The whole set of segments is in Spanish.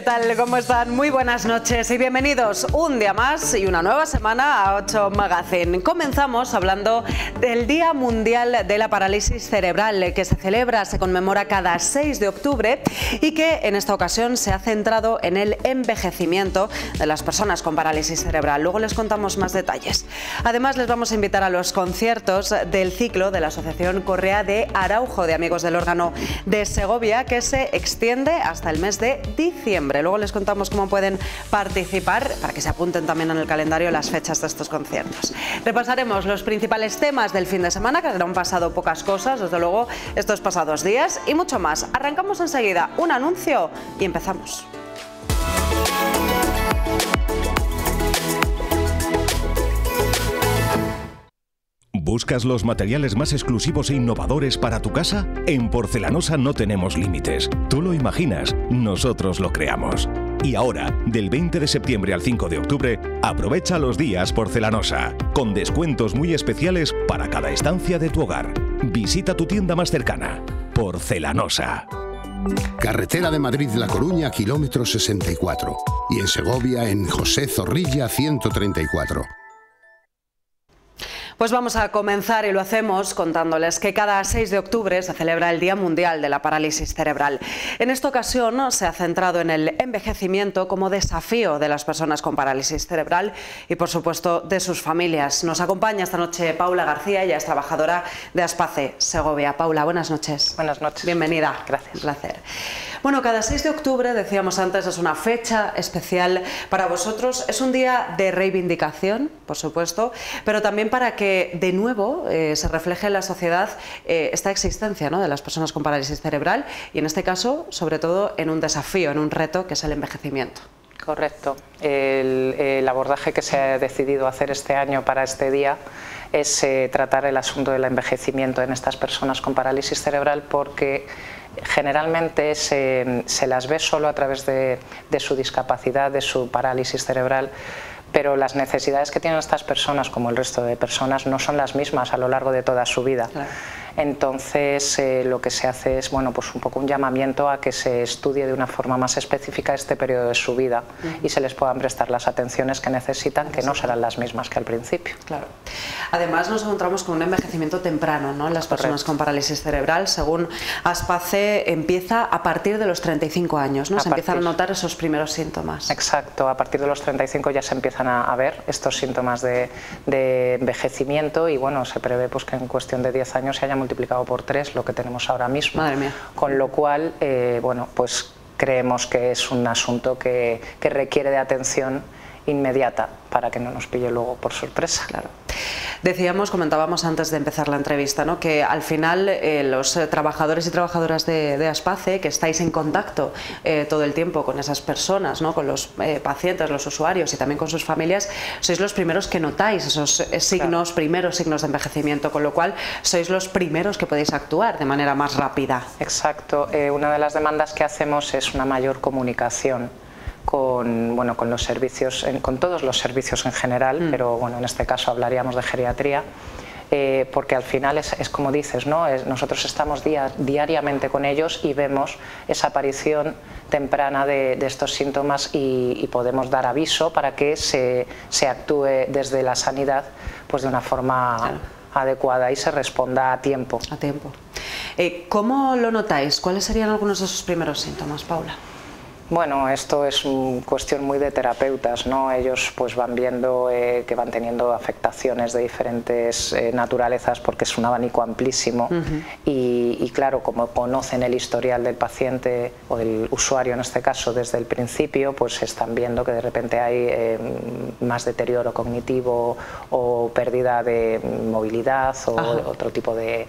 ¿Qué tal? ¿Cómo están? Muy buenas noches y bienvenidos un día más y una nueva semana a 8 Magazine. Comenzamos hablando del Día Mundial de la Parálisis Cerebral, que se celebra, se conmemora cada 6 de octubre y que en esta ocasión se ha centrado en el envejecimiento de las personas con parálisis cerebral. Luego les contamos más detalles. Además, les vamos a invitar a los conciertos del ciclo de la Asociación Correa de Araujo de Amigos del Órgano de Segovia, que se extiende hasta el mes de diciembre. Luego les contamos cómo pueden participar para que se apunten también en el calendario las fechas de estos conciertos. Repasaremos los principales temas del fin de semana, que han pasado pocas cosas, desde luego, estos pasados días y mucho más. Arrancamos enseguida un anuncio y empezamos. ¿Buscas los materiales más exclusivos e innovadores para tu casa? En Porcelanosa no tenemos límites. Tú lo imaginas, nosotros lo creamos. Y ahora, del 20 de septiembre al 5 de octubre, aprovecha los días Porcelanosa, con descuentos muy especiales para cada estancia de tu hogar. Visita tu tienda más cercana. Porcelanosa. Carretera de Madrid-La Coruña, kilómetro 64. Y en Segovia, en José Zorrilla, 134. Pues vamos a comenzar y lo hacemos contándoles que cada 6 de octubre se celebra el Día Mundial de la Parálisis Cerebral. En esta ocasión se ha centrado en el envejecimiento como desafío de las personas con parálisis cerebral y, por supuesto, de sus familias. Nos acompaña esta noche Paula García, ella es trabajadora de Aspace, Segovia. Paula, buenas noches. Buenas noches. Bienvenida. Gracias. Un placer. Bueno, cada 6 de octubre, decíamos antes, es una fecha especial para vosotros. Es un día de reivindicación, por supuesto, pero también para que de nuevo se refleje en la sociedad esta existencia, ¿no?, de las personas con parálisis cerebral y, en este caso, sobre todo, en un desafío, en un reto que es el envejecimiento. Correcto. El abordaje que se ha decidido hacer este año para este día es tratar el asunto del envejecimiento en estas personas con parálisis cerebral, porque generalmente se las ve solo a través de su discapacidad, de su parálisis cerebral, pero las necesidades que tienen estas personas, como el resto de personas, no son las mismas a lo largo de toda su vida. Claro. Entonces lo que se hace es, bueno, pues un poco un llamamiento a que se estudie de una forma más específica este periodo de su vida y se les puedan prestar las atenciones que necesitan, que no serán las mismas que al principio. Claro. Además nos encontramos con un envejecimiento temprano, ¿no?, en las personas con parálisis cerebral. Según Aspace, empieza a partir de los 35 años, ¿no? Se empiezan a notar esos primeros síntomas. Exacto, a partir de los 35 ya se empiezan a ver estos síntomas de envejecimiento y, bueno, se prevé pues que en cuestión de 10 años se haya multiplicado por 3 lo que tenemos ahora mismo. Madre mía. Con lo cual, bueno, pues creemos que es un asunto que requiere de atención inmediata para que no nos pille luego por sorpresa. Claro. Decíamos, comentábamos antes de empezar la entrevista, ¿no?, que al final los trabajadores y trabajadoras de Aspace, que estáis en contacto todo el tiempo con esas personas, ¿no?, con los pacientes, los usuarios y también con sus familias, sois los primeros que notáis esos signos, claro, primeros signos de envejecimiento, con lo cual sois los primeros que podéis actuar de manera más rápida. Exacto. Una de las demandas que hacemos es una mayor comunicación con los servicios, con todos los servicios en general, pero bueno, en este caso hablaríamos de geriatría, porque al final es como dices, ¿no? Nosotros estamos diariamente con ellos y vemos esa aparición temprana de estos síntomas y podemos dar aviso para que se actúe desde la sanidad pues de una forma, claro, adecuada y se responda a tiempo. A tiempo. ¿Cómo lo notáis? ¿Cuáles serían algunos de esos primeros síntomas, Paula? Bueno, esto es cuestión muy de terapeutas, ¿no? Ellos pues van viendo que van teniendo afectaciones de diferentes naturalezas, porque es un abanico amplísimo y claro, como conocen el historial del paciente o del usuario en este caso desde el principio, pues están viendo que de repente hay más deterioro cognitivo o pérdida de movilidad o otro tipo de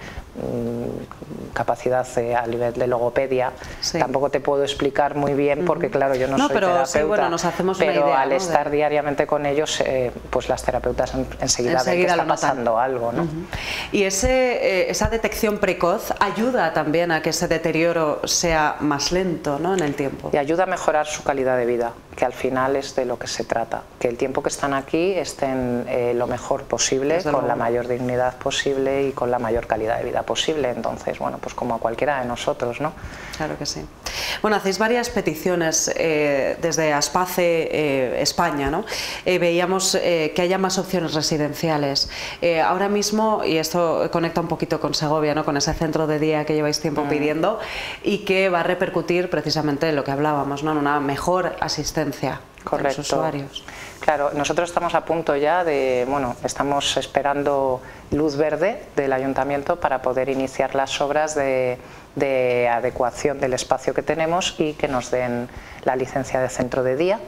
capacidad a nivel de logopedia. Sí. Tampoco te puedo explicar muy bien porque claro, yo no soy terapeuta, sí, bueno, nos hacemos una pero idea, al estar diariamente con ellos, pues las terapeutas enseguida ven que está pasando algo, ¿no? Y esa detección precoz ayuda también a que ese deterioro sea más lento, ¿no?, en el tiempo. Y ayuda a mejorar su calidad de vida, que al final es de lo que se trata, que el tiempo que están aquí estén lo mejor posible, con la mayor dignidad posible y con la mayor calidad de vida posible. Entonces, bueno, pues como a cualquiera de nosotros, ¿no? Claro que sí. Bueno, hacéis varias peticiones desde Aspace España, ¿no? Veíamos que haya más opciones residenciales. Ahora mismo, y esto conecta un poquito con Segovia, ¿no? Con ese centro de día que lleváis tiempo pidiendo y que va a repercutir precisamente en lo que hablábamos, ¿no? En una mejor asistencia a los usuarios. Claro, nosotros estamos a punto ya de, bueno, estamos esperando luz verde del Ayuntamiento para poder iniciar las obras de adecuación del espacio que tenemos y que nos den la licencia de centro de día.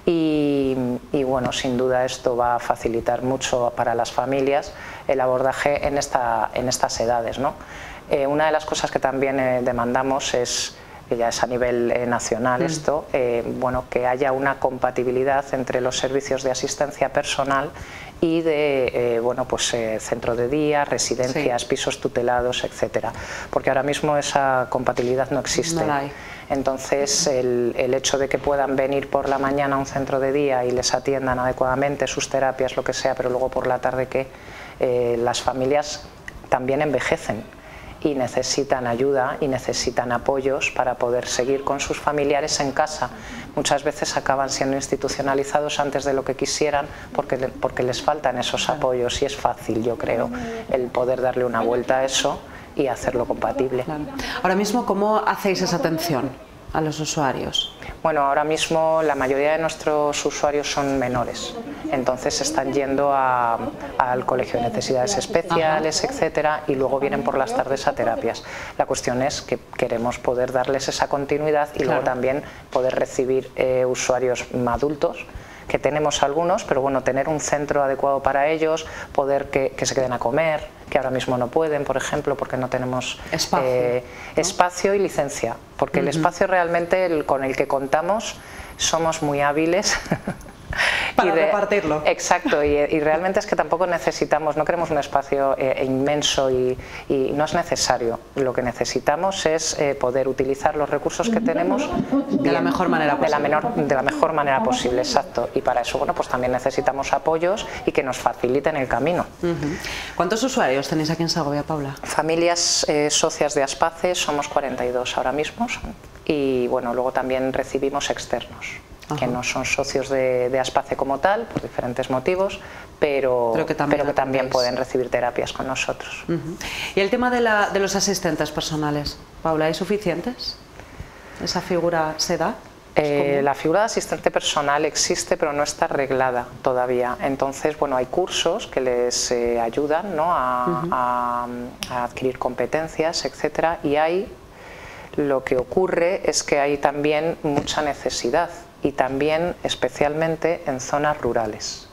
Y bueno, sin duda esto va a facilitar mucho para las familias el abordaje en estas edades, ¿no? Una de las cosas que también demandamos es, que ya es a nivel nacional esto, bueno, que haya una compatibilidad entre los servicios de asistencia personal y de bueno, pues, centro de día, residencias, pisos tutelados, etcétera, porque ahora mismo esa compatibilidad no existe. No la hay. Entonces el hecho de que puedan venir por la mañana a un centro de día y les atiendan adecuadamente sus terapias, lo que sea, pero luego por la tarde que las familias también envejecen y necesitan ayuda y necesitan apoyos para poder seguir con sus familiares en casa. Muchas veces acaban siendo institucionalizados antes de lo que quisieran porque les faltan esos apoyos y es fácil, yo creo, el poder darle una vuelta a eso y hacerlo compatible. Claro. Ahora mismo, ¿cómo hacéis esa atención a los usuarios? Bueno, ahora mismo la mayoría de nuestros usuarios son menores, entonces están yendo al colegio de necesidades especiales, etcétera, y luego vienen por las tardes a terapias. La cuestión es que queremos poder darles esa continuidad y luego también poder recibir usuarios adultos, que tenemos algunos, pero bueno, tener un centro adecuado para ellos, poder que se queden a comer, que ahora mismo no pueden, por ejemplo, porque no tenemos espacio y licencia, porque el espacio realmente con el que contamos somos muy hábiles para repartirlo. Exacto, y realmente es que tampoco necesitamos, no queremos un espacio inmenso y no es necesario. Lo que necesitamos es poder utilizar los recursos que tenemos de la mejor manera posible. De la mejor manera posible, exacto. Y para eso, bueno, pues también necesitamos apoyos y que nos faciliten el camino. ¿Cuántos usuarios tenéis aquí en Segovia, Paula? Familias socias de Aspace somos 42 ahora mismo y bueno, luego también recibimos externos. Que no son socios de Aspace como tal, por diferentes motivos, pero que también pueden recibir terapias con nosotros. ¿Y el tema de los asistentes personales, Paula, hay suficientes? ¿Esa figura se da? La figura de asistente personal existe, pero no está arreglada todavía. Entonces, bueno, hay cursos que les ayudan, ¿no? a adquirir competencias, etcétera, y ahí lo que ocurre es que hay también mucha necesidad, y también especialmente en zonas rurales.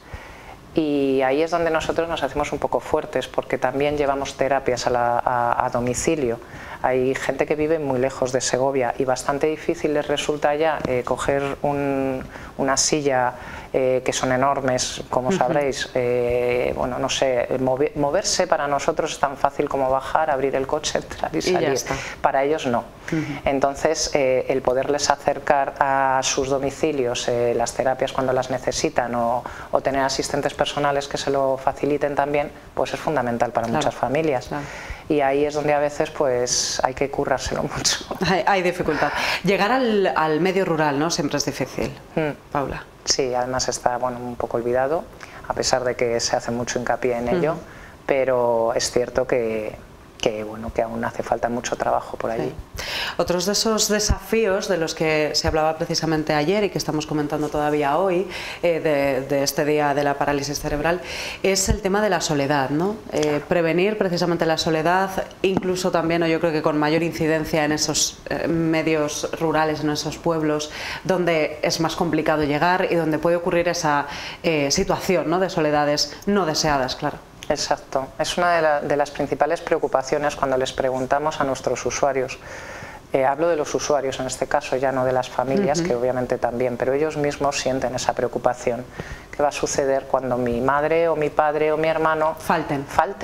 Y ahí es donde nosotros nos hacemos un poco fuertes, porque también llevamos terapias a domicilio. Hay gente que vive muy lejos de Segovia y bastante difícil les resulta ya coger una silla, que son enormes, como sabréis. Bueno, no sé, moverse para nosotros es tan fácil como bajar, abrir el coche, entrar y salir. Para ellos no. Entonces, el poderles acercar a sus domicilios las terapias cuando las necesitan o tener asistentes personales que se lo faciliten también, pues es fundamental para muchas familias. Y ahí es donde a veces pues hay que currárselo mucho. Hay dificultad. Llegar al medio rural, ¿no? Siempre es difícil, Paula. Sí, además está, bueno, un poco olvidado, a pesar de que se hace mucho hincapié en ello, pero es cierto que bueno, que aún hace falta mucho trabajo por allí. Otros de esos desafíos de los que se hablaba precisamente ayer y que estamos comentando todavía hoy, de este día de la parálisis cerebral, es el tema de la soledad, ¿no? Prevenir precisamente la soledad, incluso también, yo creo que con mayor incidencia en esos medios rurales, en esos pueblos donde es más complicado llegar y donde puede ocurrir esa situación, ¿no? De soledades no deseadas, claro. Exacto, es una de las principales preocupaciones cuando les preguntamos a nuestros usuarios. Hablo de los usuarios en este caso, ya no de las familias, que obviamente también, pero ellos mismos sienten esa preocupación. ¿Qué va a suceder cuando mi madre o mi padre o mi hermano falten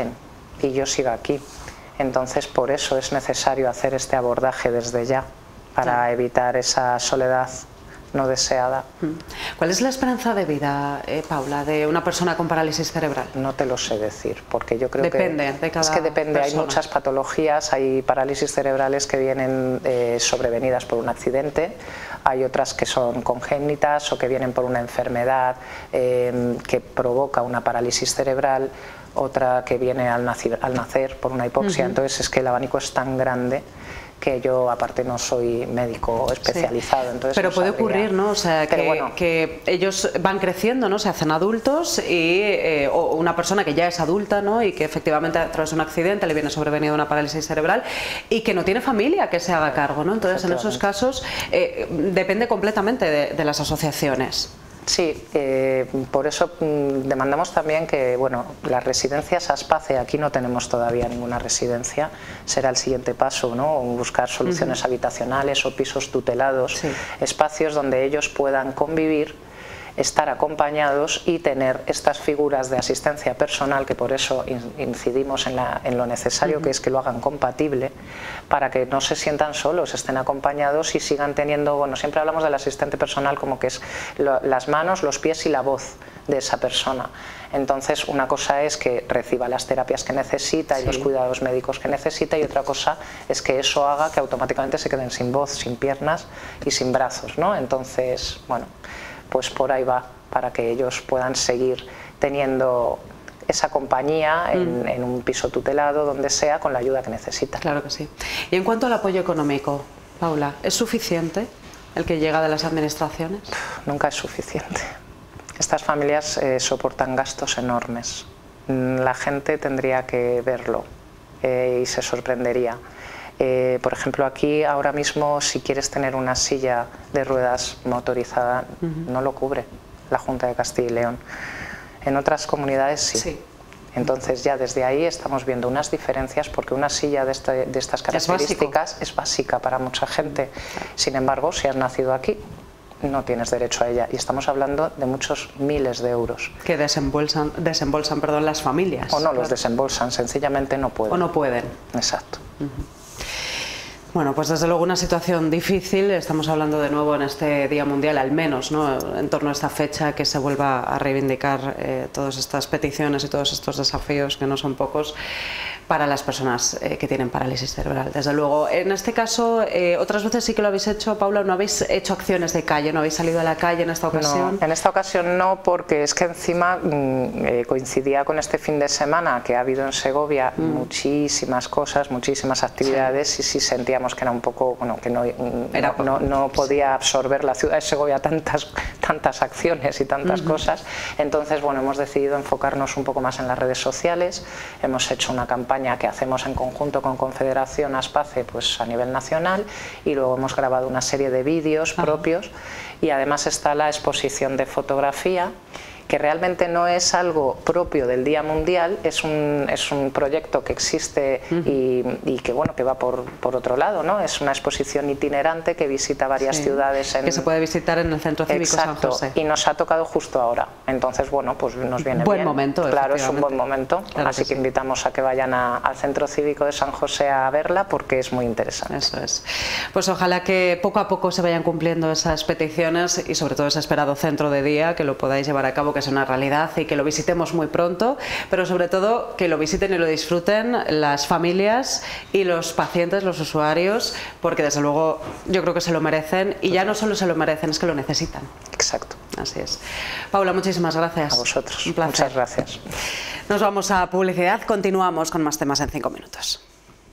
y yo siga aquí? Entonces, por eso es necesario hacer este abordaje desde ya, para evitar esa soledad no deseada. ¿Cuál es la esperanza de vida, Paula, de una persona con parálisis cerebral? No te lo sé decir, porque yo creo depende de cada es que depende, persona. Hay muchas patologías, hay parálisis cerebrales que vienen sobrevenidas por un accidente, hay otras que son congénitas o que vienen por una enfermedad que provoca una parálisis cerebral, otra que viene al nacer por una hipoxia. Entonces es que el abanico es tan grande que yo aparte no soy médico especializado. Entonces pero no puede sabría. ocurrir, ¿no? O sea, que ellos van creciendo, ¿no? Se hacen adultos y o una persona que ya es adulta, ¿no? Y que efectivamente a través de un accidente le viene sobrevenida una parálisis cerebral y que no tiene familia que se haga cargo, ¿no? Entonces en esos casos depende completamente de las asociaciones. Sí, por eso demandamos también que, bueno, las residencias ASPACE, aquí no tenemos todavía ninguna residencia, será el siguiente paso, ¿no? Buscar soluciones habitacionales o pisos tutelados, espacios donde ellos puedan convivir, estar acompañados y tener estas figuras de asistencia personal, que por eso incidimos en lo necesario que es que lo hagan compatible, para que no se sientan solos, estén acompañados y sigan teniendo, bueno, siempre hablamos del asistente personal como que es las manos, los pies y la voz de esa persona. Entonces una cosa es que reciba las terapias que necesita y los cuidados médicos que necesita, y otra cosa es que eso haga que automáticamente se queden sin voz, sin piernas y sin brazos, ¿no? Entonces, bueno, pues por ahí va, para que ellos puedan seguir teniendo esa compañía en un piso tutelado, donde sea, con la ayuda que necesita. Claro que sí. Y en cuanto al apoyo económico, Paula, ¿es suficiente el que llega de las administraciones? Nunca es suficiente. Estas familias soportan gastos enormes. La gente tendría que verlo y se sorprendería. Por ejemplo, aquí ahora mismo, si quieres tener una silla de ruedas motorizada, no lo cubre la Junta de Castilla y León. En otras comunidades sí. Entonces ya desde ahí estamos viendo unas diferencias, porque una silla de estas características es básica para mucha gente. Sin embargo, si has nacido aquí, no tienes derecho a ella, y estamos hablando de muchos miles de euros. Que desembolsan las familias. O no los desembolsan, sencillamente no pueden. O no pueden. Exacto. Bueno, pues desde luego una situación difícil. Estamos hablando de nuevo en este Día Mundial, al menos, ¿no?, en torno a esta fecha, que se vuelva a reivindicar todas estas peticiones y todos estos desafíos, que no son pocos, para las personas que tienen parálisis cerebral. Desde luego, en este caso, otras veces sí que lo habéis hecho, Paula, no habéis hecho acciones de calle, no habéis salido a la calle en esta ocasión. No, en esta ocasión no, porque es que encima coincidía con este fin de semana que ha habido en Segovia muchísimas cosas, muchísimas actividades, y sí sentíamos que era un poco, bueno, que no podía absorber la ciudad de Segovia tantas acciones y tantas cosas. Entonces, bueno, hemos decidido enfocarnos un poco más en las redes sociales. Hemos hecho una campaña que hacemos en conjunto con Confederación ASPACE, pues a nivel nacional, y luego hemos grabado una serie de vídeos propios, y además está la exposición de fotografía, que realmente no es algo propio del Día Mundial, es un proyecto que existe y que, bueno, que va por otro lado, ¿no? Es una exposición itinerante que visita varias ciudades. Que se puede visitar en el Centro Cívico San José. Y nos ha tocado justo ahora. Entonces, bueno, pues nos viene buen bien. Momento, claro, es un buen momento. Claro, así que invitamos a que vayan al Centro Cívico de San José a verla, porque es muy interesante. Eso es. Pues ojalá que poco a poco se vayan cumpliendo esas peticiones, y sobre todo ese esperado centro de día, que lo podáis llevar a cabo, que es una realidad, y que lo visitemos muy pronto, pero sobre todo que lo visiten y lo disfruten las familias y los pacientes, los usuarios, porque desde luego yo creo que se lo merecen, y ya no solo se lo merecen, es que lo necesitan. Exacto. Así es. Paula, muchísimas gracias. A vosotros. Un placer. Muchas gracias. Nos vamos a publicidad, continuamos con más temas en 5 minutos.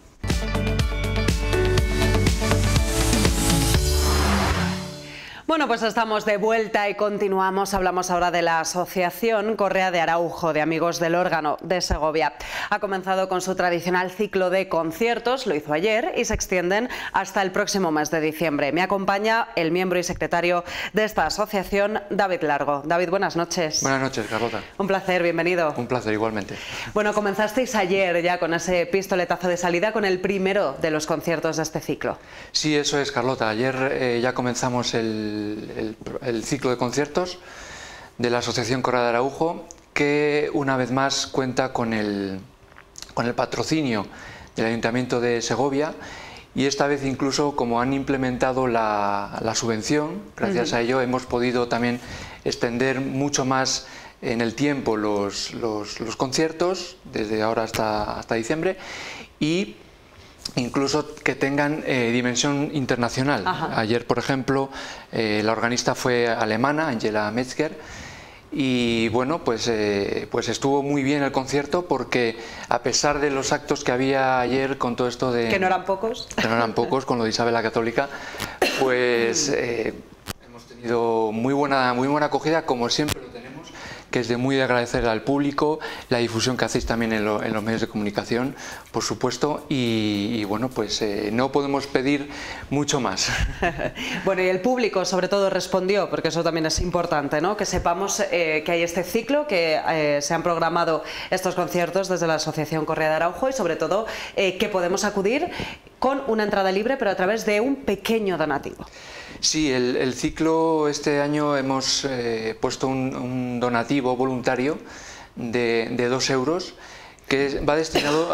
Bueno, pues estamos de vuelta y continuamos. Hablamos ahora de la Asociación Correa de Araujo, de Amigos del Órgano de Segovia. Ha comenzado con su tradicional ciclo de conciertos, lo hizo ayer, y se extienden hasta el próximo mes de diciembre. Me acompaña el miembro y secretario de esta asociación, David Largo. David, buenas noches. Buenas noches, Carlota. Un placer, bienvenido. Un placer, igualmente. Bueno, comenzasteis ayer ya con ese pistoletazo de salida, con el primero de los conciertos de este ciclo. Sí, eso es, Carlota. Ayer ya comenzamos el ciclo de conciertos de la Asociación Correa de Araujo, que una vez más cuenta con el patrocinio del Ayuntamiento de Segovia, y esta vez incluso como han implementado la subvención, gracias a ello hemos podido también extender mucho más en el tiempo los conciertos, desde ahora hasta diciembre, y incluso que tengan dimensión internacional. Ayer, por ejemplo, la organista fue alemana, Angela Metzger, y bueno, pues estuvo muy bien el concierto, porque a pesar de los actos que había ayer con todo esto de... Que no eran pocos. Que no eran pocos, con lo de Isabel la Católica, pues hemos tenido muy buena acogida, como siempre lo tenemos, que es de muy agradecer al público, la difusión que hacéis también en los medios de comunicación, por supuesto, y bueno, pues no podemos pedir mucho más. Bueno, y el público sobre todo respondió, porque eso también es importante, ¿no? Que sepamos que hay este ciclo, que se han programado estos conciertos desde la Asociación Correa de Araujo, y sobre todo que podemos acudir con una entrada libre, pero a través de un pequeño donativo. Sí, el ciclo este año hemos puesto un donativo voluntario de 2 euros, que va destinado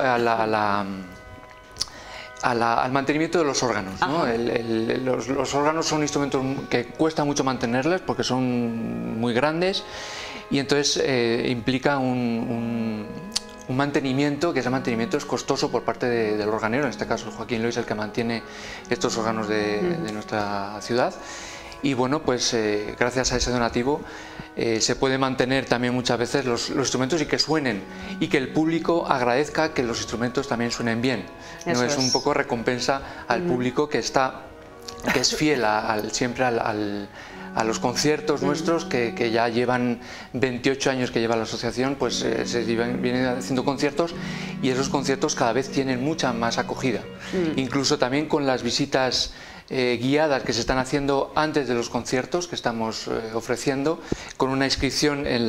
al mantenimiento de los órganos, ¿no? Los órganos son instrumentos que cuesta mucho mantenerlos, porque son muy grandes, y entonces implica un mantenimiento, que ese mantenimiento es costoso por parte del organero, en este caso Joaquín Lois, el que mantiene estos órganos de nuestra ciudad. Y bueno, pues gracias a ese donativo se puede mantener también muchas veces los instrumentos, y que suenen, y que el público agradezca que los instrumentos también suenen bien. No es un poco recompensa al público que es fiel siempre a los conciertos nuestros, que ya llevan 28 años que lleva la asociación, pues se vienen haciendo conciertos, y esos conciertos cada vez tienen mucha más acogida. Incluso también con las visitas guiadas que se están haciendo antes de los conciertos, que estamos ofreciendo, con una inscripción en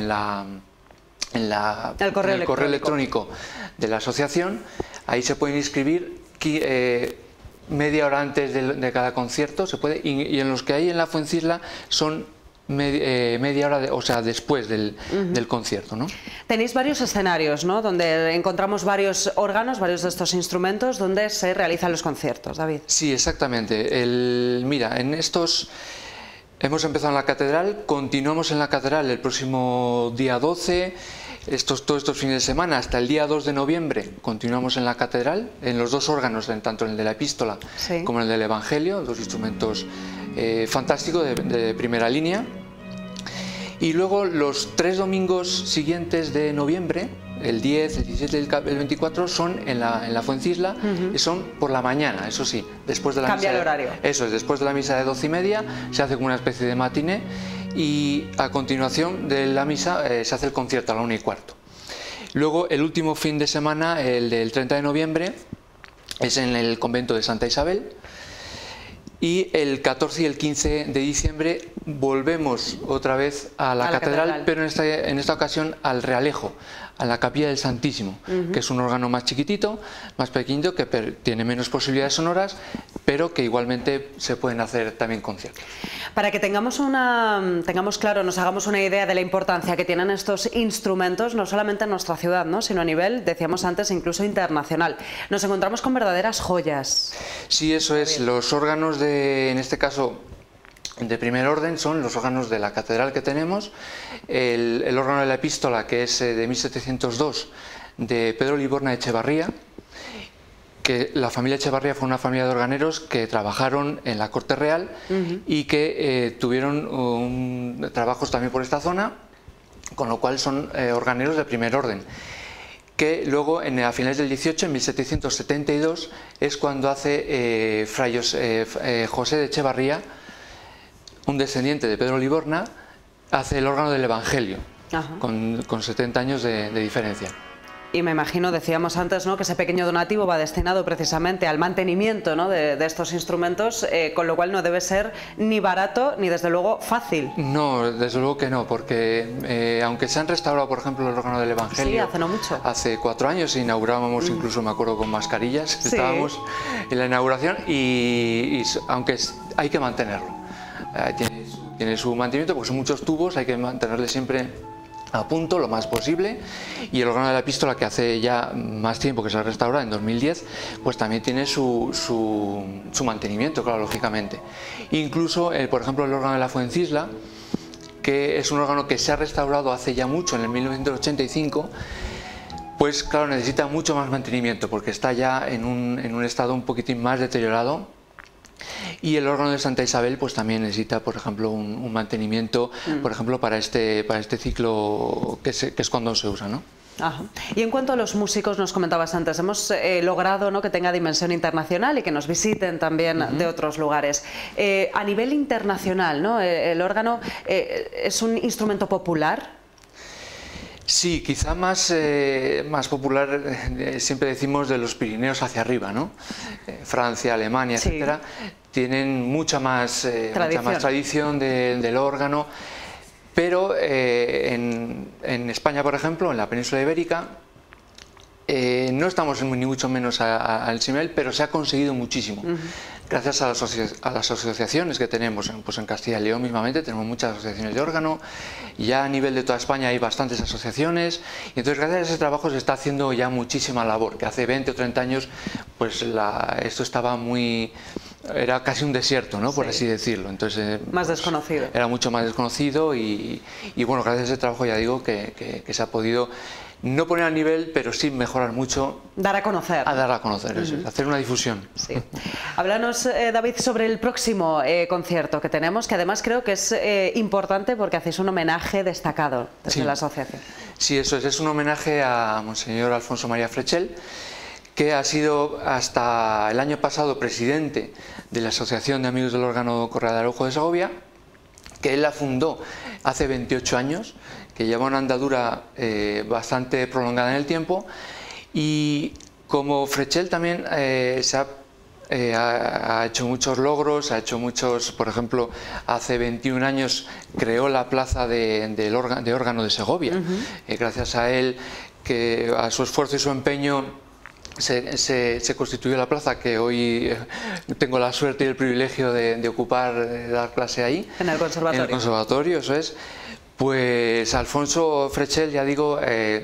el correo electrónico de la asociación. Ahí se pueden inscribir media hora antes de cada concierto, se puede, y en los que hay en la Fuencisla son media hora, o sea, después del concierto, ¿no? Tenéis varios escenarios, ¿no?, donde encontramos varios órganos, varios de estos instrumentos, donde se realizan los conciertos, David. Sí, exactamente. Mira, en estos hemos empezado en la catedral, continuamos en la catedral el próximo día 12, todos estos fines de semana, hasta el día 2 de noviembre, continuamos en la catedral, en los 2 órganos, tanto en el de la epístola como en el del Evangelio, 2 instrumentos fantásticos de primera línea. Y luego los 3 domingos siguientes de noviembre, el 10, el 17 y el 24, son en la Fuencisla, y son por la mañana, eso sí, después de la Cambia misa. el horario. Eso es, después de la misa de 12:30, se hace como una especie de matiné, y a continuación de la misa se hace el concierto a la 1:15. Luego el último fin de semana, el del 30 de noviembre, es en el convento de Santa Isabel, y el 14 y el 15 de diciembre volvemos otra vez a la catedral, pero en esta ocasión al Realejo, a la Capilla del Santísimo, que es un órgano más chiquitito, más pequeñito, que tiene menos posibilidades sonoras, pero que igualmente se pueden hacer también conciertos. Para que tengamos claro, nos hagamos una idea de la importancia que tienen estos instrumentos, no solamente en nuestra ciudad, ¿no?, sino a nivel, decíamos antes, incluso internacional. Nos encontramos con verdaderas joyas. Sí, eso es. Los órganos en este caso, de primer orden, son los órganos de la catedral que tenemos, el órgano de la epístola, que es de 1702, de Pedro Liborna Echevarría, que la familia Echevarría fue una familia de organeros que trabajaron en la corte real y que tuvieron trabajos también por esta zona, con lo cual son organeros de primer orden. Que luego, a finales del 18, en 1772, es cuando hace Fray José de Echevarría, un descendiente de Pedro Liborna, hace el órgano del Evangelio, con 70 años de diferencia. Y me imagino, decíamos antes, ¿no?, que ese pequeño donativo va destinado precisamente al mantenimiento, ¿no?, de estos instrumentos, con lo cual no debe ser ni barato ni desde luego fácil. No, desde luego que no, porque aunque se han restaurado, por ejemplo, el órgano del Evangelio, sí, hace no mucho. Hace 4 años inaugurábamos, incluso me acuerdo, con mascarillas, estábamos en la inauguración, y aunque hay que mantenerlo, tiene su mantenimiento, porque son muchos tubos, hay que mantenerle siempre a punto lo más posible, y el órgano de la epístola, que hace ya más tiempo que se ha restaurado, en 2010, pues también tiene su mantenimiento, claro, lógicamente. Incluso, por ejemplo, el órgano de la Fuencisla, que es un órgano que se ha restaurado hace ya mucho, en el 1985, pues claro, necesita mucho más mantenimiento porque está ya en un estado un poquitín más deteriorado. Y el órgano de Santa Isabel pues también necesita, por ejemplo, un mantenimiento, por ejemplo, para este ciclo que es cuando se usa, ¿no? Ajá. Y en cuanto a los músicos, nos comentabas antes, hemos logrado, ¿no?, que tenga dimensión internacional y que nos visiten también de otros lugares. A nivel internacional, ¿no?, el órgano es un instrumento popular. Sí, quizá más popular, siempre decimos de los Pirineos hacia arriba, ¿no? Francia, Alemania, sí, etcétera, tienen mucha más tradición del órgano, pero en España, por ejemplo, en la península ibérica, no estamos ni mucho menos al nivel, pero se ha conseguido muchísimo. Gracias a las asociaciones que tenemos, pues en Castilla y León mismamente tenemos muchas asociaciones de órgano, ya a nivel de toda España hay bastantes asociaciones, y entonces gracias a ese trabajo se está haciendo ya muchísima labor, que hace 20 o 30 años pues esto estaba era casi un desierto, ¿no?, por así decirlo. Entonces, más desconocido. Era mucho más desconocido y bueno, gracias a ese trabajo ya digo que se ha podido no poner al nivel, pero sí mejorar mucho. Dar a conocer. A dar a conocer, eso es, hacer una difusión. Sí. Háblanos, David, sobre el próximo concierto que tenemos, que además creo que es importante porque hacéis un homenaje destacado desde la asociación. Sí, eso es un homenaje a Monseñor Alfonso María Frechel, que ha sido hasta el año pasado presidente de la Asociación de Amigos del Órgano Correa de Araujo de Segovia, que él la fundó hace 28 años, que lleva una andadura bastante prolongada en el tiempo, y como Frechel también ha hecho muchos logros, ha hecho muchos, por ejemplo, hace 21 años creó la plaza de órgano de Segovia. Gracias a él, a su esfuerzo y su empeño, se constituyó la plaza que hoy tengo la suerte y el privilegio de ocupar, de dar clase ahí. En el conservatorio. En el conservatorio, eso es. Pues Alfonso Frechel, ya digo,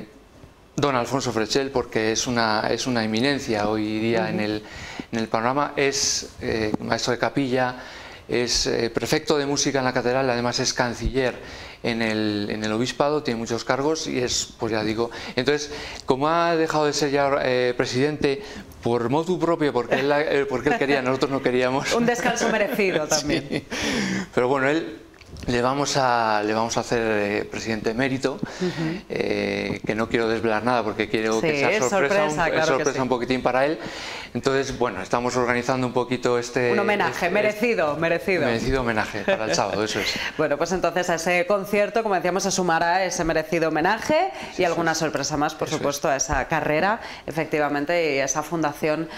don Alfonso Frechel, porque es una eminencia hoy día en el panorama, es maestro de capilla, es prefecto de música en la catedral, además es canciller en el obispado, tiene muchos cargos y es, pues ya digo, entonces, como ha dejado de ser ya presidente por motu propio, porque él quería, nosotros no queríamos. Un descanso merecido también. Sí. Pero bueno, él le vamos a hacer presidente emérito, que no quiero desvelar nada porque quiero que sea sorpresa un poquitín para él. Entonces, bueno, estamos organizando un poquito un homenaje, merecido homenaje para el sábado, eso es. Bueno, pues entonces a ese concierto, como decíamos, se sumará ese merecido homenaje y alguna sorpresa más, por supuesto, a esa carrera, efectivamente, y a esa fundación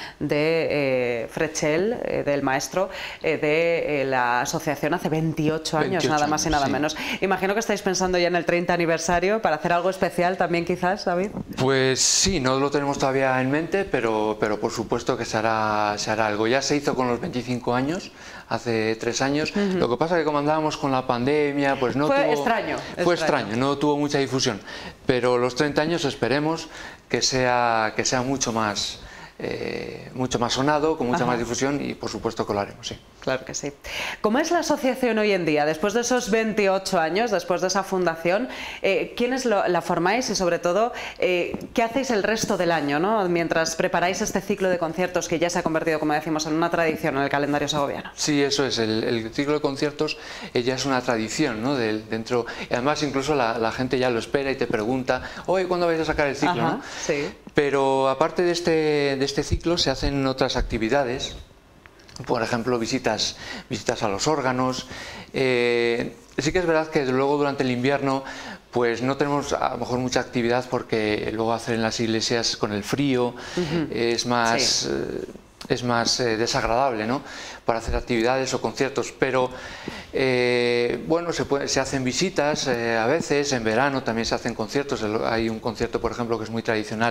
de Frechel, del maestro, de la asociación hace 28 años, nada más y nada menos. Imagino que estáis pensando ya en el 30 aniversario para hacer algo especial también, quizás, David. Pues sí, no lo tenemos todavía en mente, pero por supuesto que se hará algo. Ya se hizo con los 25 años, hace 3 años. Lo que pasa es que como andábamos con la pandemia, pues no fue tuvo... Fue extraño, no tuvo mucha difusión. Pero los 30 años esperemos que sea mucho más sonado, con mucha más difusión, y por supuesto que lo haremos, sí. Claro que sí. ¿Cómo es la asociación hoy en día? Después de esos 28 años, después de esa fundación, ¿quiénes la formáis y sobre todo qué hacéis el resto del año, ¿no?, mientras preparáis este ciclo de conciertos que ya se ha convertido, como decimos, en una tradición en el calendario segoviano? Sí, eso es, el ciclo de conciertos ya es una tradición, ¿no?, dentro, y además incluso la gente ya lo espera y te pregunta, oye, ¿cuándo vais a sacar el ciclo? ¿No? Sí. Pero aparte de este ciclo se hacen otras actividades, por ejemplo visitas a los órganos. Sí que es verdad que luego durante el invierno pues no tenemos a lo mejor mucha actividad, porque luego hacer en las iglesias con el frío es más desagradable, ¿no?, para hacer actividades o conciertos, pero bueno, se hacen visitas a veces, en verano también se hacen conciertos. Hay un concierto, por ejemplo, que es muy tradicional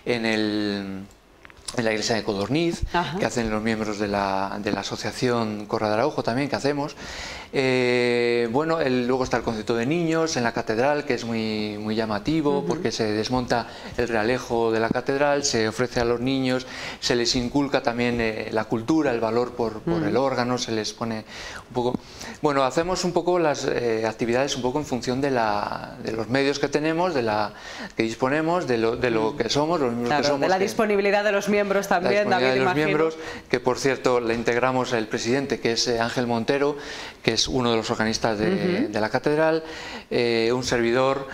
en la iglesia de Codorniz, que hacen los miembros de la asociación Correa de Araujo también, que hacemos. Bueno, luego está el concierto de niños en la catedral, que es muy llamativo, porque se desmonta el realejo de la catedral, se ofrece a los niños, se les inculca también la cultura, el valor por el órgano, se les pone un poco... Bueno, hacemos un poco las actividades un poco en función de los medios que tenemos, que disponemos, de lo que somos, los miembros que somos. De la disponibilidad de los miembros también, David, de los imagino. miembros, que por cierto le integramos el presidente, que es Ángel Montero, que es uno de los organistas de la catedral, un servidor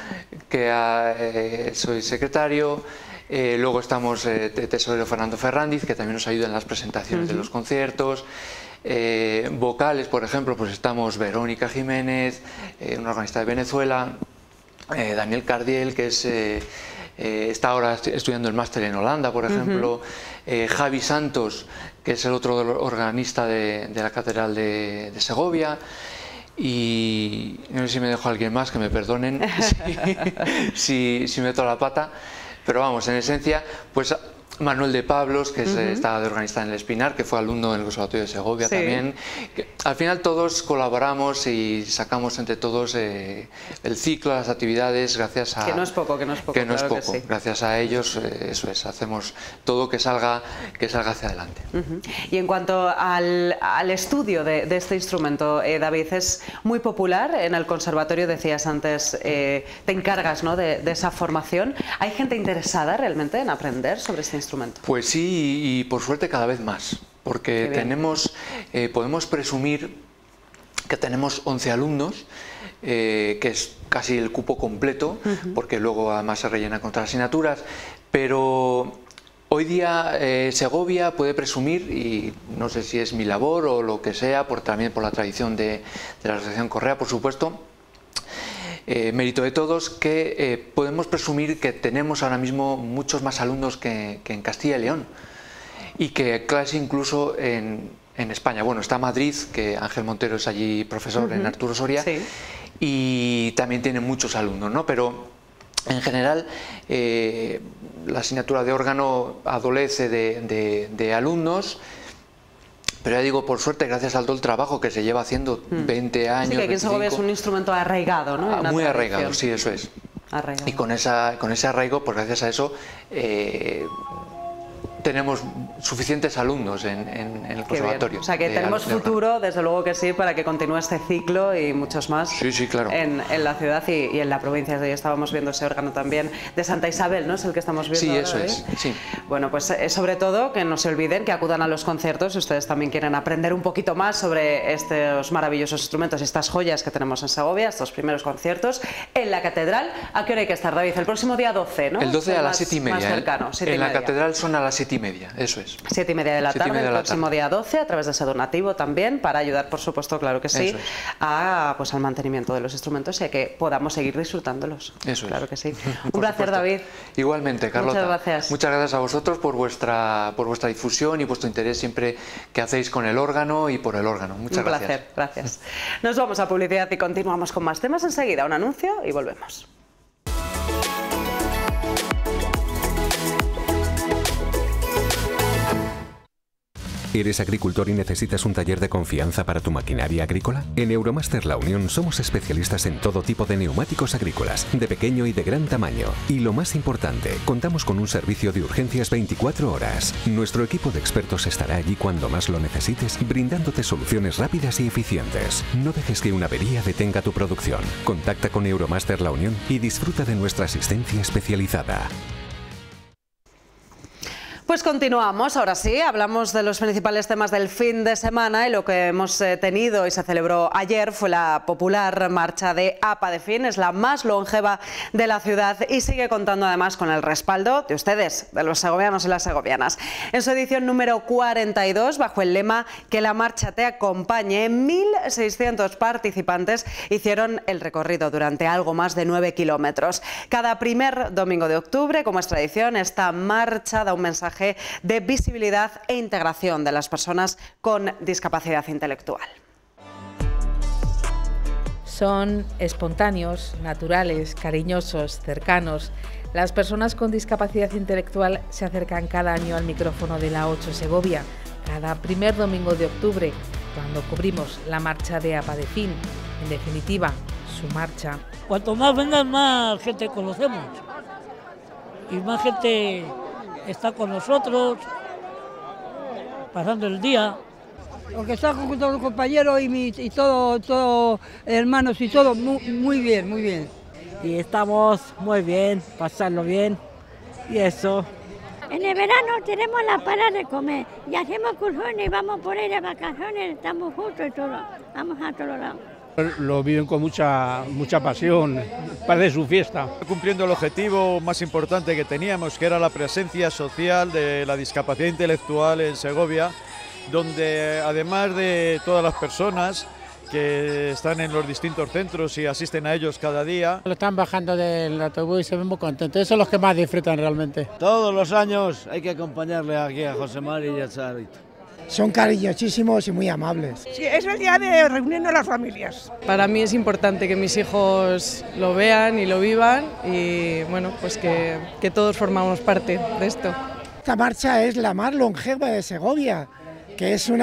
que soy secretario. Luego estamos tesorero Fernando Ferrandiz, que también nos ayuda en las presentaciones de los conciertos. Vocales, por ejemplo, pues estamos Verónica Jiménez, una organista de Venezuela, Daniel Cardiel, que está ahora estudiando el máster en Holanda, por ejemplo, Javi Santos, que es el otro organista de la catedral de Segovia. Y no sé si me dejo a alguien más, que me perdonen si meto la pata, pero vamos, en esencia, pues Manuel de Pablos, que está de organista en el Espinar, que fue alumno en el Conservatorio de Segovia también. Al final todos colaboramos y sacamos entre todos el ciclo, las actividades, gracias a... Que no es poco, que no es poco. Que no es claro poco. Que sí. Gracias a ellos, eso es, hacemos todo que salga hacia adelante. Y en cuanto al estudio de este instrumento, David, es muy popular en el conservatorio, decías antes, te encargas, ¿no?, de esa formación. ¿Hay gente interesada realmente en aprender sobre este instrumento? Pues sí, y por suerte cada vez más, porque podemos presumir que tenemos 11 alumnos, que es casi el cupo completo, porque luego además se rellena con otras asignaturas, pero hoy día Segovia puede presumir, y no sé si es mi labor o lo que sea, también por la tradición de la Asociación Correa, por supuesto, mérito de todos, que podemos presumir que tenemos ahora mismo muchos más alumnos que en Castilla y León, y que casi incluso en España. Bueno, está Madrid, que Ángel Montero es allí profesor en Arturo Soria, y también tiene muchos alumnos, ¿no? Pero en general la asignatura de órgano adolece de alumnos. Pero ya digo, por suerte, gracias al todo el trabajo que se lleva haciendo 20 años. Sí, que aquí en Segovia es un instrumento arraigado, ¿no? Muy arraigado, sí, eso es. Arraigado. Y con ese arraigo, pues gracias a eso, tenemos suficientes alumnos en el conservatorio. O sea que tenemos futuro, desde luego que sí, para que continúe este ciclo y muchos más claro. en la ciudad y en la provincia. Hoy estábamos viendo ese órgano también de Santa Isabel, ¿no? Es el que estamos viendo ahora, eso es. Sí. Bueno, pues sobre todo que no se olviden, que acudan a los conciertos si ustedes también quieren aprender un poquito más sobre estos maravillosos instrumentos y estas joyas que tenemos en Segovia, estos primeros conciertos en la catedral. ¿A qué hora hay que estar, David? El próximo día 12, ¿no? El 12 a las 7:30. Más cercano, 7:30. En la catedral son a las 7:30, eso es. 7:30 de la tarde, el próximo día 12, a través de ese donativo también, para ayudar, por supuesto, claro que sí, al mantenimiento de los instrumentos y a que podamos seguir disfrutándolos. Eso claro es. que sí. Un placer, David. Igualmente, Carlota. Muchas gracias. Muchas gracias a vosotros por vuestra difusión y vuestro interés siempre que hacéis con el órgano y por el órgano. Muchas gracias. Un placer, gracias. Nos vamos a publicidad y continuamos con más temas enseguida. Un anuncio y volvemos. ¿Eres agricultor y necesitas un taller de confianza para tu maquinaria agrícola? En Euromaster La Unión somos especialistas en todo tipo de neumáticos agrícolas, de pequeño y de gran tamaño. Y lo más importante, contamos con un servicio de urgencias 24 horas. Nuestro equipo de expertos estará allí cuando más lo necesites, brindándote soluciones rápidas y eficientes. No dejes que una avería detenga tu producción. Contacta con Euromaster La Unión y disfruta de nuestra asistencia especializada. Pues continuamos, ahora sí, hablamos de los principales temas del fin de semana y lo que hemos tenido y se celebró ayer fue la popular marcha de APA de Fin, es la más longeva de la ciudad y sigue contando además con el respaldo de ustedes, de los segovianos y las segovianas. En su edición número 42, bajo el lema "Que la marcha te acompañe", 1.600 participantes hicieron el recorrido durante algo más de 9 kilómetros. Cada primer domingo de octubre, como es tradición, esta marcha da un mensaje de visibilidad e integración de las personas con discapacidad intelectual. Son espontáneos, naturales, cariñosos, cercanos. Las personas con discapacidad intelectual se acercan cada año al micrófono de la 8 Segovia, cada primer domingo de octubre, cuando cubrimos la marcha de Apadefin, en definitiva, su marcha. Cuanto más vengan, más gente conocemos y más gente está con nosotros, pasando el día. Porque está con todos los compañeros y todos hermanos y todo, muy bien, muy bien. Y estamos muy bien, pasarlo bien y eso. En el verano tenemos la para de comer y hacemos excursiones, vamos por ahí de vacaciones, estamos juntos y todo, vamos a todos lados. Lo viven con mucha pasión, parece su fiesta. Cumpliendo el objetivo más importante que teníamos, que era la presencia social de la discapacidad intelectual en Segovia, donde además de todas las personas que están en los distintos centros y asisten a ellos cada día. Lo están bajando del autobús y se ven muy contentos, esos son los que más disfrutan realmente. Todos los años hay que acompañarle aquí a José Mari y a Charito. Son cariñosísimos y muy amables. Sí, es el día de reunirnos las familias. Para mí es importante que mis hijos lo vean y lo vivan y bueno, pues que todos formamos parte de esto. Esta marcha es la más longeva de Segovia, que es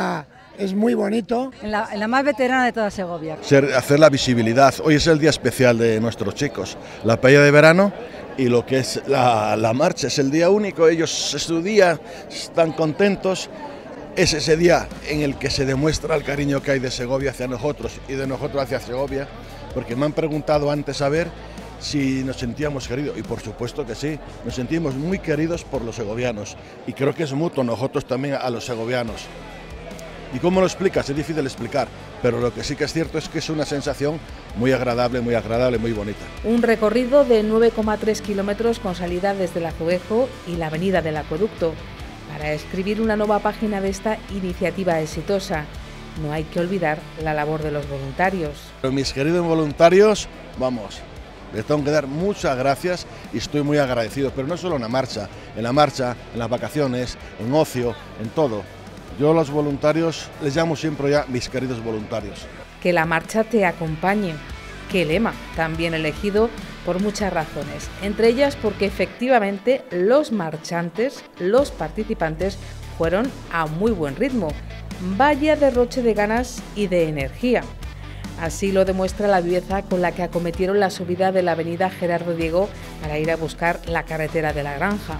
muy bonito. La más veterana de toda Segovia. Hacer la visibilidad. Hoy es el día especial de nuestros chicos, la paella de verano y lo que es la marcha, es el día único, ellos es su día, están contentos. Es ese día en el que se demuestra el cariño que hay de Segovia hacia nosotros y de nosotros hacia Segovia, porque me han preguntado antes a ver si nos sentíamos queridos, y por supuesto que sí, nos sentimos muy queridos por los segovianos, y creo que es mutuo nosotros también a los segovianos. ¿Y cómo lo explicas? Es difícil explicar, pero lo que sí que es cierto es que es una sensación muy agradable, muy bonita. Un recorrido de 9,3 kilómetros con salida desde el Azuejo y la avenida del Acueducto, para escribir una nueva página de esta iniciativa exitosa. No hay que olvidar la labor de los voluntarios. Mis queridos voluntarios, vamos, les tengo que dar muchas gracias y estoy muy agradecido, pero no solo en la marcha, en las vacaciones, en ocio, en todo. Yo a los voluntarios les llamo siempre ya mis queridos voluntarios. Que la marcha te acompañe. Qué lema, también elegido por muchas razones, entre ellas porque efectivamente los marchantes, los participantes, fueron a muy buen ritmo. Vaya derroche de ganas y de energía. Así lo demuestra la viveza con la que acometieron la subida de la avenida Gerardo Diego para ir a buscar la carretera de la Granja.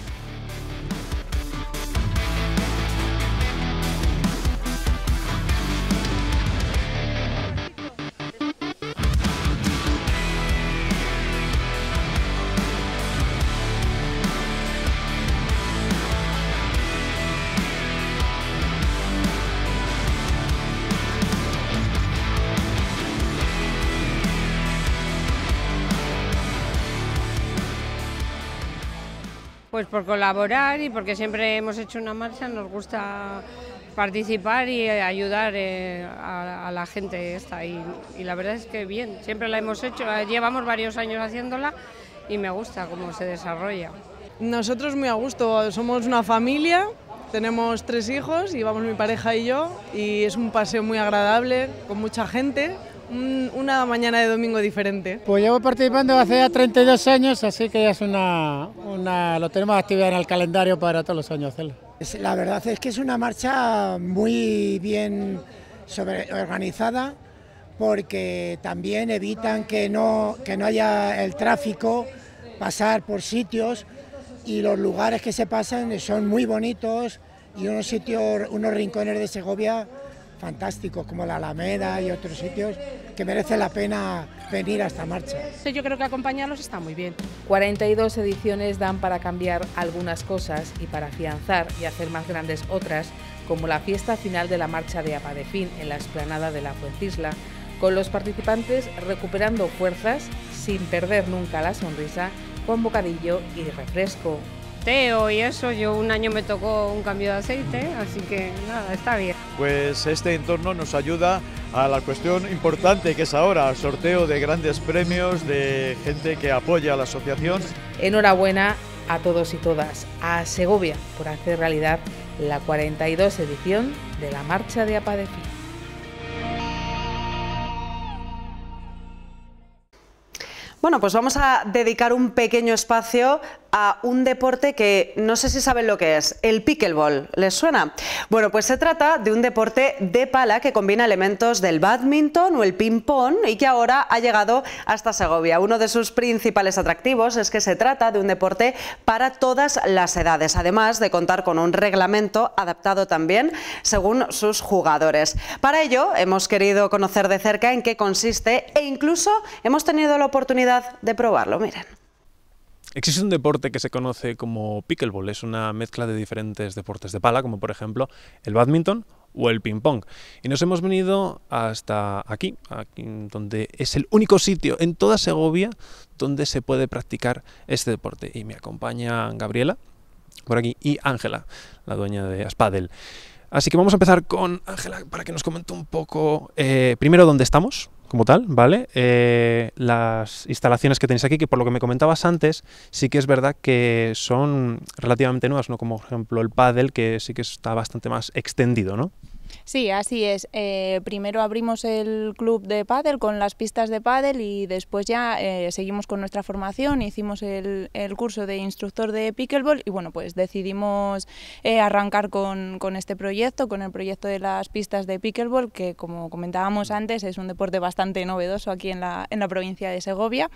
Pues por colaborar y porque siempre hemos hecho una marcha, nos gusta participar y ayudar a la gente esta y la verdad es que bien, siempre la hemos hecho, llevamos varios años haciéndola y me gusta cómo se desarrolla. Nosotros muy a gusto, somos una familia, tenemos 3 hijos y vamos mi pareja y yo y es un paseo muy agradable con mucha gente. Una mañana de domingo diferente. Pues llevo participando hace ya 32 años, así que ya es lo tenemos actividad en el calendario para todos los años hacerlo. La verdad es que es una marcha muy bien organizada, porque también evitan que no haya el tráfico, pasar por sitios, y los lugares que se pasan son muy bonitos y unos rincones de Segovia fantásticos, como la Alameda y otros sitios que merece la pena venir a esta marcha. Yo creo que acompañarlos está muy bien. 42 ediciones dan para cambiar algunas cosas y para afianzar y hacer más grandes otras, como la fiesta final de la marcha de Apadefin en la explanada de la Fuencisla, con los participantes recuperando fuerzas sin perder nunca la sonrisa, con bocadillo y refresco. Y eso, yo un año me tocó un cambio de aceite, así que nada, está bien. Pues este entorno nos ayuda a la cuestión importante que es ahora, el sorteo de grandes premios, de gente que apoya a la asociación. Enhorabuena a todos y todas, a Segovia por hacer realidad la 42 edición de la Marcha de Apadefin. Bueno, pues vamos a dedicar un pequeño espacio a un deporte que no sé si saben lo que es, el pickleball. ¿Les suena? Bueno, pues se trata de un deporte de pala que combina elementos del bádminton o el ping-pong y que ahora ha llegado hasta Segovia. Uno de sus principales atractivos es que se trata de un deporte para todas las edades, además de contar con un reglamento adaptado también según sus jugadores. Para ello hemos querido conocer de cerca en qué consiste e incluso hemos tenido la oportunidad de probarlo. Miren. Existe un deporte que se conoce como pickleball, es una mezcla de diferentes deportes de pala, como por ejemplo el bádminton o el ping-pong. Y nos hemos venido hasta aquí, donde es el único sitio en toda Segovia donde se puede practicar este deporte. Y me acompaña Gabriela, por aquí, y Ángela, la dueña de Aspadel. Así que vamos a empezar con Ángela para que nos comente un poco, primero, dónde estamos, como tal, ¿vale? Las instalaciones que tenéis aquí, que por lo que me comentabas antes, sí que es verdad que son relativamente nuevas, ¿no? Como por ejemplo el pádel, que sí que está bastante más extendido, ¿no? Sí, así es. Primero abrimos el club de pádel con las pistas de pádel y después ya seguimos con nuestra formación, hicimos el curso de instructor de pickleball y bueno, pues decidimos arrancar con este proyecto, con el proyecto de las pistas de pickleball, que como comentábamos antes es un deporte bastante novedoso aquí en la provincia de Segovia.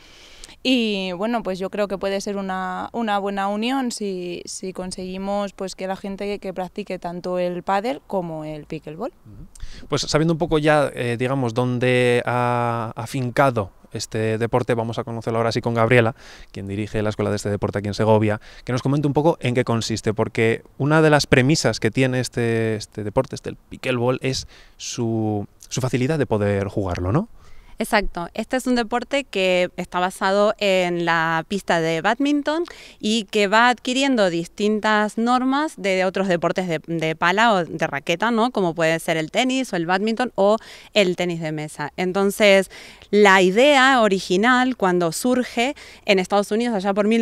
Y bueno, pues yo creo que puede ser una buena unión si conseguimos pues que la gente que practique tanto el pádel como el pickleball. Pues sabiendo un poco ya, digamos, dónde ha afincado este deporte, vamos a conocerlo ahora sí con Gabriela, quien dirige la escuela de este deporte aquí en Segovia, que nos comente un poco en qué consiste, porque una de las premisas que tiene este deporte, el pickleball, es su facilidad de poder jugarlo, ¿no? Exacto, este es un deporte que está basado en la pista de bádminton y que va adquiriendo distintas normas de otros deportes de pala o de raqueta, ¿no? Como puede ser el tenis o el bádminton o el tenis de mesa. Entonces, la idea original cuando surge en Estados Unidos allá por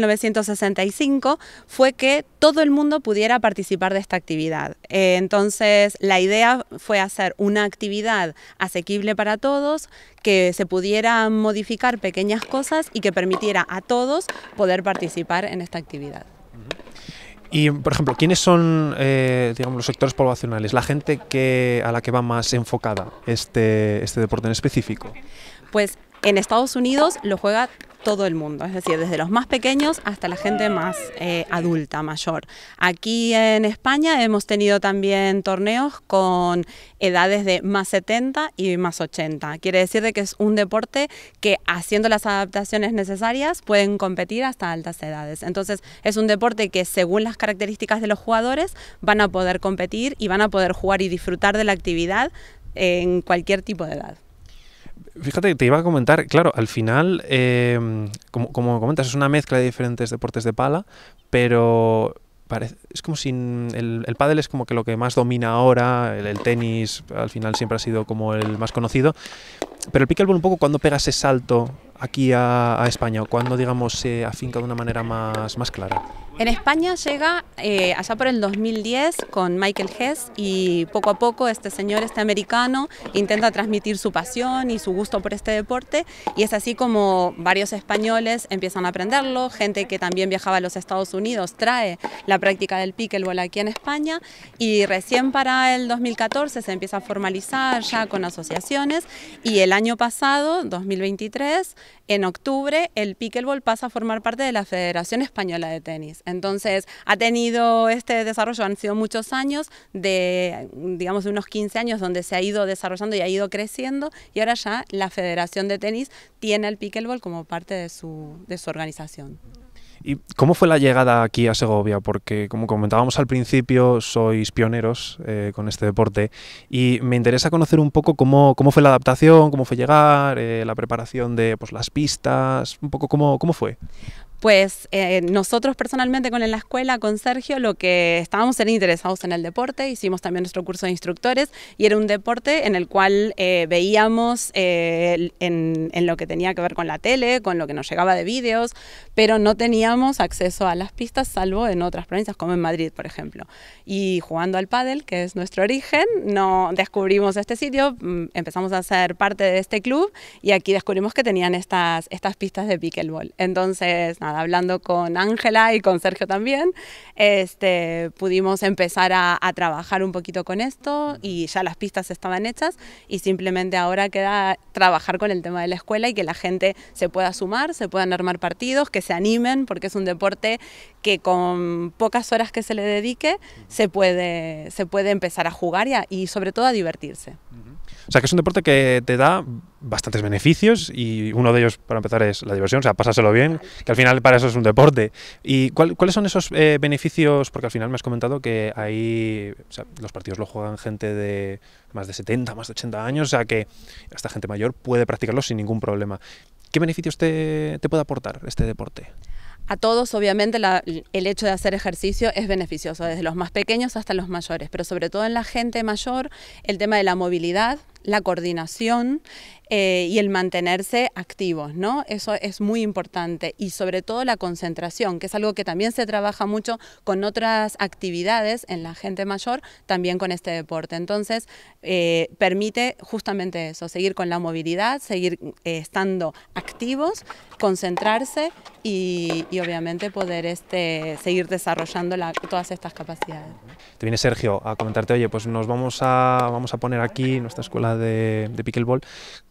1965 fue que todo el mundo pudiera participar de esta actividad. Entonces, la idea fue hacer una actividad asequible para todos, que se pudieran modificar pequeñas cosas y que permitiera a todos poder participar en esta actividad. Y, por ejemplo, ¿quiénes son, digamos, los sectores poblacionales, la gente a la que va más enfocada este deporte en específico? Pues en Estados Unidos lo juega todo el mundo, es decir, desde los más pequeños hasta la gente más adulta, mayor. Aquí en España hemos tenido también torneos con edades de más 70 y más 80. Quiere decir de que es un deporte que, haciendo las adaptaciones necesarias, pueden competir hasta altas edades. Entonces es un deporte que, según las características de los jugadores, van a poder competir y van a poder jugar y disfrutar de la actividad en cualquier tipo de edad. Fíjate, te iba a comentar, claro, al final, como comentas, es una mezcla de diferentes deportes de pala, pero es como si el pádel es como que lo que más domina ahora, el tenis al final siempre ha sido como el más conocido, pero el pickleball un poco, ¿cuándo pega ese salto aquí a España o cuándo, digamos, se afinca de una manera más clara? En España llega allá por el 2010 con Michael Hess y poco a poco este americano, intenta transmitir su pasión y su gusto por este deporte y es así como varios españoles empiezan a aprenderlo, gente que también viajaba a los Estados Unidos trae la práctica del pickleball aquí en España y recién para el 2014 se empieza a formalizar ya con asociaciones y el año pasado, 2023, en octubre, el pickleball pasa a formar parte de la Federación Española de Tenis. Entonces, ha tenido este desarrollo, han sido muchos años, digamos de unos 15 años, donde se ha ido desarrollando y ha ido creciendo, y ahora ya la Federación de Tenis tiene el pickleball como parte de su organización. ¿Y cómo fue la llegada aquí a Segovia? Porque, como comentábamos al principio, sois pioneros con este deporte y me interesa conocer un poco cómo fue la adaptación, cómo fue llegar, la preparación de las pistas, un poco cómo fue. Pues nosotros personalmente con la escuela, con Sergio, lo que estábamos era interesados en el deporte, hicimos también nuestro curso de instructores y era un deporte en el cual veíamos en lo que tenía que ver con la tele, con lo que nos llegaba de vídeos, pero no teníamos acceso a las pistas salvo en otras provincias como en Madrid, por ejemplo. Y jugando al pádel, que es nuestro origen, descubrimos este sitio, empezamos a ser parte de este club y aquí descubrimos que tenían estas pistas de pickleball. Entonces, nada, nada, hablando con Ángela y con Sergio también, pudimos empezar a trabajar un poquito con esto y ya las pistas estaban hechas y simplemente ahora queda trabajar con el tema de la escuela y que la gente se pueda sumar, se puedan armar partidos, que se animen, porque es un deporte que con pocas horas que se le dedique se puede empezar a jugar y sobre todo a divertirse. O sea, que es un deporte que te da bastantes beneficios y uno de ellos, para empezar, es la diversión, o sea, pasárselo bien, que al final para eso es un deporte. ¿Y cuáles son esos beneficios? Porque al final me has comentado que ahí, o sea, los partidos lo juegan gente de más de 70, más de 80 años, o sea, que esta gente mayor puede practicarlo sin ningún problema. ¿Qué beneficios te puede aportar este deporte? A todos, obviamente, el hecho de hacer ejercicio es beneficioso, desde los más pequeños hasta los mayores, pero sobre todo en la gente mayor, el tema de la movilidad, la coordinación y el mantenerse activos, ¿no? Eso es muy importante y sobre todo la concentración, que es algo que también se trabaja mucho con otras actividades en la gente mayor, también con este deporte. Entonces, permite justamente eso, seguir con la movilidad, seguir estando activos, concentrarse y obviamente poder seguir desarrollando todas estas capacidades. Te viene Sergio a comentarte, oye, pues nos vamos a poner aquí nuestra escuela de pickleball.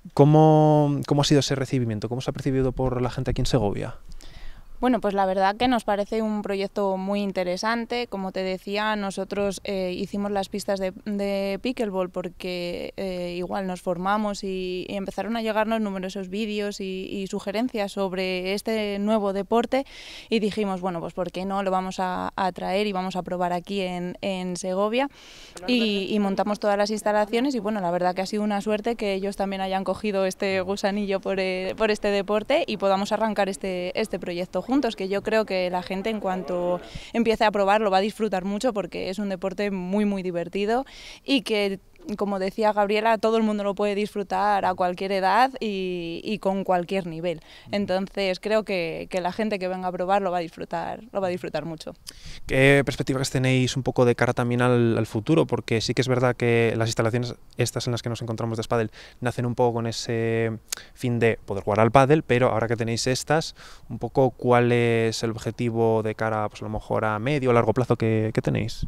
¿Cómo ha sido ese recibimiento? ¿Cómo se ha percibido por la gente aquí en Segovia? Bueno, pues la verdad que nos parece un proyecto muy interesante. Como te decía, nosotros hicimos las pistas de pickleball porque igual nos formamos y empezaron a llegarnos numerosos vídeos y sugerencias sobre este nuevo deporte y dijimos, bueno, pues ¿por qué no lo vamos a traer y vamos a probar aquí en Segovia? Y montamos todas las instalaciones y bueno, la verdad que ha sido una suerte que ellos también hayan cogido este gusanillo por este deporte y podamos arrancar este proyecto juntos, que yo creo que la gente en cuanto empiece a probarlo va a disfrutar mucho porque es un deporte muy muy divertido y que, como decía Gabriela, todo el mundo lo puede disfrutar a cualquier edad y con cualquier nivel. Entonces creo que la gente que venga a probar lo va a disfrutar mucho. ¿Qué perspectivas tenéis un poco de cara también al futuro? Porque sí que es verdad que las instalaciones estas en las que nos encontramos de Spadel nacen un poco con ese fin de poder jugar al pádel, pero ahora que tenéis estas, un poco ¿cuál es el objetivo de cara, pues a lo mejor a medio o largo plazo que tenéis?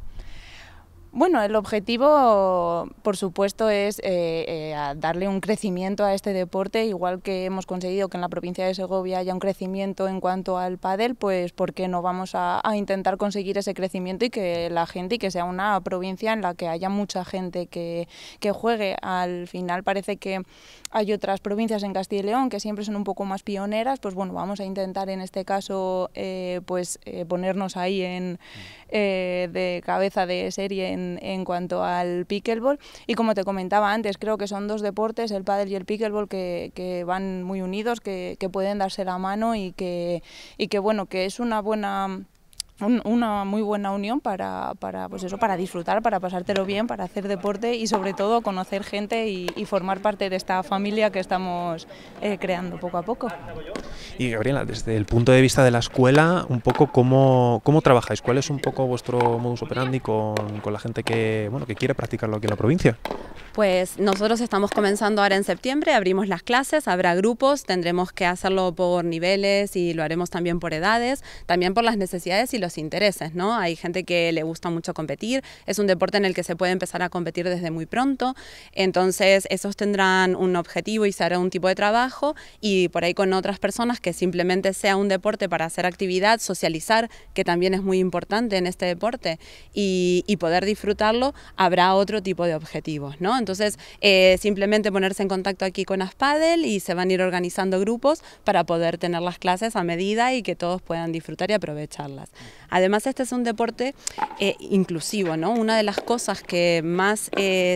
Bueno, el objetivo, por supuesto, es darle un crecimiento a este deporte, igual que hemos conseguido que en la provincia de Segovia haya un crecimiento en cuanto al pádel, pues ¿por qué no vamos a intentar conseguir ese crecimiento y que la gente, y que sea una provincia en la que haya mucha gente que juegue? Al final parece que hay otras provincias en Castilla y León que siempre son un poco más pioneras, pues bueno, vamos a intentar en este caso ponernos ahí de cabeza de serie en cuanto al pickleball y como te comentaba antes, creo que son dos deportes, el pádel y el pickleball, que van muy unidos, que pueden darse la mano y que bueno, que es una muy buena unión para disfrutar, para pasártelo bien, para hacer deporte y sobre todo conocer gente y formar parte de esta familia que estamos creando poco a poco. Y Gabriela, desde el punto de vista de la escuela, un poco cómo trabajáis, ¿cuál es un poco vuestro modus operandi con la gente que quiere practicarlo aquí en la provincia? Pues nosotros estamos comenzando ahora en septiembre, abrimos las clases, habrá grupos, tendremos que hacerlo por niveles y lo haremos también por edades, también por las necesidades y los intereses, ¿no? Hay gente que le gusta mucho competir, es un deporte en el que se puede empezar a competir desde muy pronto, entonces esos tendrán un objetivo y se hará un tipo de trabajo y por ahí con otras personas que simplemente sea un deporte para hacer actividad, socializar, que también es muy importante en este deporte y poder disfrutarlo, habrá otro tipo de objetivos, ¿no? Entonces simplemente ponerse en contacto aquí con Spadel y se van a ir organizando grupos para poder tener las clases a medida y que todos puedan disfrutar y aprovecharlas. Además, este es un deporte inclusivo, ¿no? Una de las cosas que más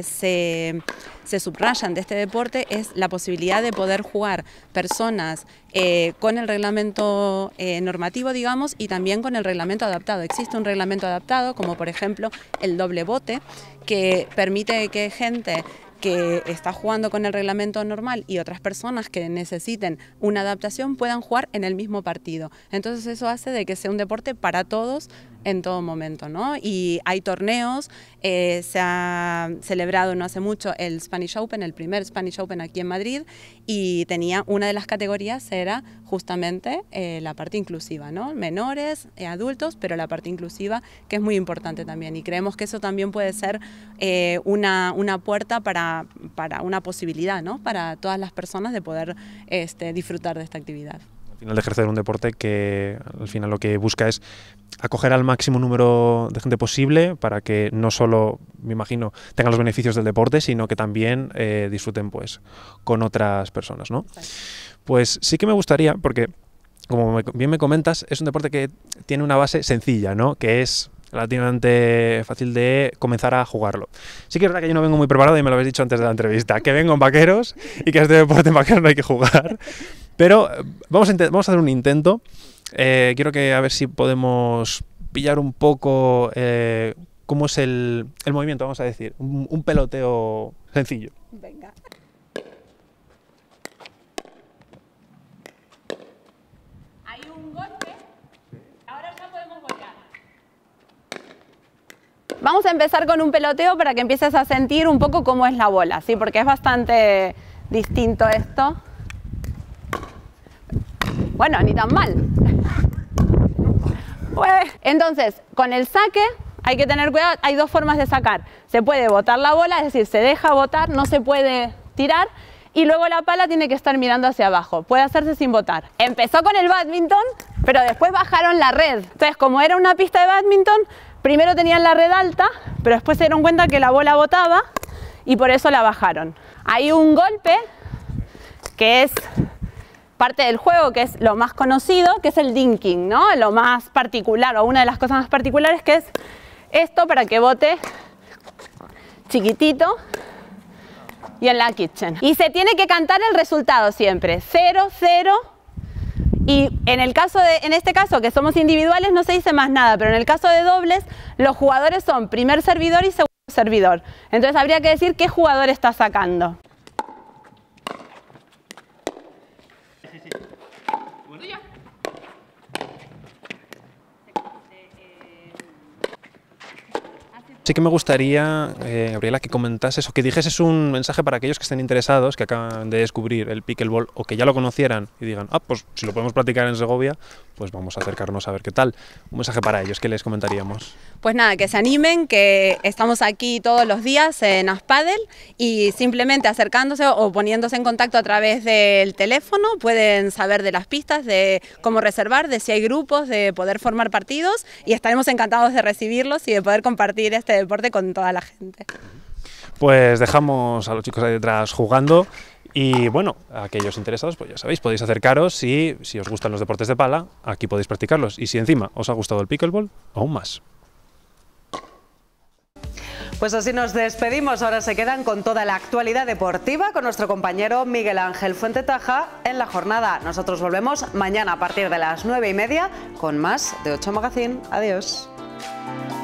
se subrayan de este deporte es la posibilidad de poder jugar personas con el reglamento normativo, digamos, y también con el reglamento adaptado. Existe un reglamento adaptado, como por ejemplo el doble bote, que permite que gente que está jugando con el reglamento normal y otras personas que necesiten una adaptación puedan jugar en el mismo partido. Entonces eso hace de que sea un deporte para todos en todo momento, ¿no? Y hay torneos, se ha celebrado no hace mucho el Spanish Open, el primer Spanish Open aquí en Madrid, y tenía una de las categorías era justamente la parte inclusiva, ¿no? Menores, adultos, pero la parte inclusiva, que es muy importante también, y creemos que eso también puede ser una puerta para una posibilidad, ¿no? Para todas las personas de poder disfrutar de esta actividad. Al final de ejercer un deporte que al final lo que busca es acoger al máximo número de gente posible para que no solo, me imagino, tengan los beneficios del deporte, sino que también disfruten pues con otras personas, ¿no? Pues sí que me gustaría, porque como bien me comentas, es un deporte que tiene una base sencilla, ¿no? Que es relativamente fácil de comenzar a jugarlo. Sí que es verdad que yo no vengo muy preparado y me lo habéis dicho antes de la entrevista, que vengo en vaqueros y que este deporte en vaqueros no hay que jugar. Pero vamos a hacer un intento. Quiero que a ver si podemos pillar un poco cómo es el movimiento, vamos a decir. Un peloteo sencillo. Venga. Hay un golpe. Ahora ya podemos voltear. Vamos a empezar con un peloteo para que empieces a sentir un poco cómo es la bola, ¿sí? Porque es bastante distinto esto. Bueno, ni tan mal. Entonces, con el saque hay que tener cuidado, hay dos formas de sacar. Se puede botar la bola, es decir, se deja botar, no se puede tirar, y luego la pala tiene que estar mirando hacia abajo. Puede hacerse sin botar. Empezó con el bádminton, pero después bajaron la red. Entonces, como era una pista de bádminton, primero tenían la red alta, pero después se dieron cuenta que la bola botaba y por eso la bajaron. Hay un golpe que es parte del juego, que es lo más conocido, que es el dinking, ¿no? Lo más particular, o una de las cosas más particulares, que es esto para que bote chiquitito y en la kitchen. Y se tiene que cantar el resultado siempre, 0, 0. Y en este caso, que somos individuales, no se dice más nada, pero en el caso de dobles, los jugadores son primer servidor y segundo servidor. Entonces habría que decir qué jugador está sacando. Sí que me gustaría, Gabriela, que comentases o que dijeses un mensaje para aquellos que estén interesados, que acaban de descubrir el pickleball o que ya lo conocieran y digan, pues si lo podemos practicar en Segovia, pues vamos a acercarnos a ver qué tal. Un mensaje para ellos, ¿qué les comentaríamos? Pues nada, que se animen, que estamos aquí todos los días en Aspadel y simplemente acercándose o poniéndose en contacto a través del teléfono pueden saber de las pistas, de cómo reservar, de si hay grupos, de poder formar partidos y estaremos encantados de recibirlos y de poder compartir este deporte con toda la gente. Pues dejamos a los chicos ahí detrás jugando y bueno, a aquellos interesados, pues ya sabéis, podéis acercaros y si os gustan los deportes de pala, aquí podéis practicarlos y si encima os ha gustado el pickleball, aún más. Pues así nos despedimos, ahora se quedan con toda la actualidad deportiva con nuestro compañero Miguel Ángel Fuentetaja en La Jornada. Nosotros volvemos mañana a partir de las 9:30 con más de 8 Magazine. Adiós.